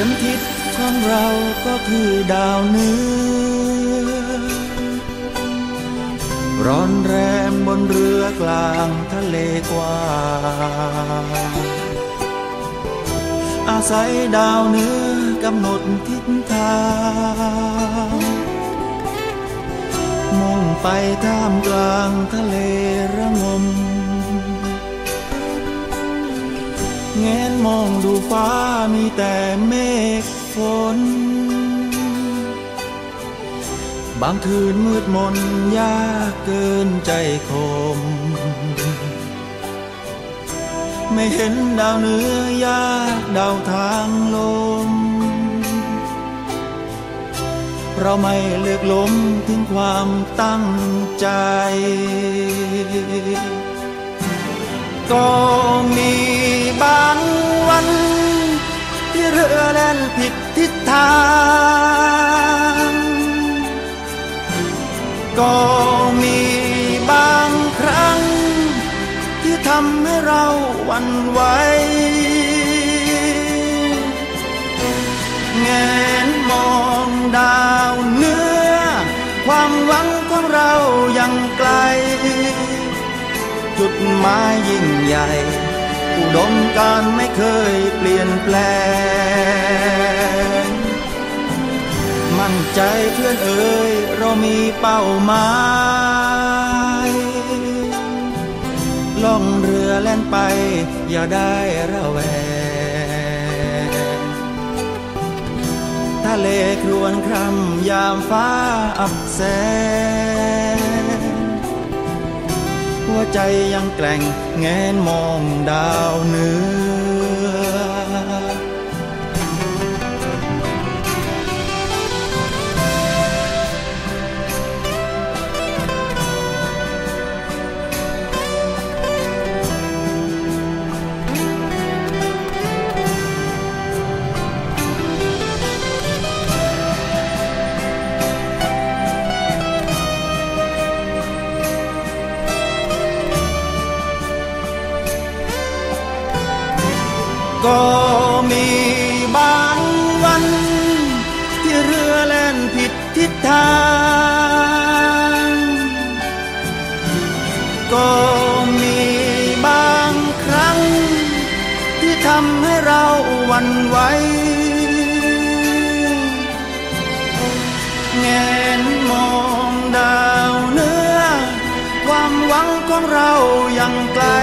นทิศของเราก็คือดาวเหนือร้อนแรมบนเรือกลางทะเลกว้างอาศัยดาวเหนือกำหนดทิศทางมุ่งไปท่ามกลางทะเลระงมแงนมองดูฟ้ามีแต่เมฆฝนบางคืนมืดมนยากเกินใจคมไม่เห็นดาวเหนือยากเดาทางลมเราไม่เลือกล้มถึงความตั้งใจก็มีบางวันที่เรือแล่นผิดทิศทางก็มีบางครั้งที่ทำให้เราหวั่นไหวแงนมองดาวเหนือความหวังของเรายังไกลจุดหมายยิ่งใหญ่อุดมการณ์ไม่เคยเปลี่ยนแปลงมั่นใจเพื่อนเอ๋ยเรามีเป้าหมายล่องเรือแล่นไปอย่าได้ระแวงทะเลครวญคร่ำยามฟ้าอับแสงหัวใจยังแกร่งแงนมองดาวเหนือก็มีบางวันที่เรือแล่นผิดทิศทางก็มีบางครั้งที่ทำให้เราหวั่นไหวแงนมองดาวเหนือความหวังของเรายังไกล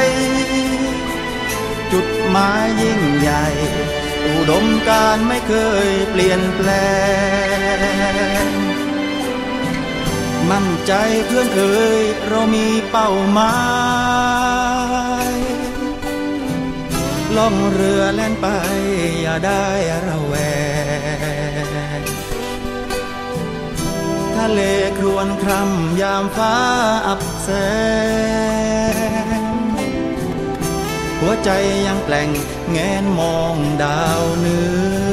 จุดหมายยิ่งใหญ่อุดมการณ์ไม่เคยเปลี่ยนแปลงมั่นใจเพื่อนเอ๋ยเรามีเป้าหมายล่องเรือแล่นไปอย่าได้ระแวงทะเลครวญคร่ำยามฟ้าอับแสงหัวใจยังแกร่งแงนมองดาวเหนือ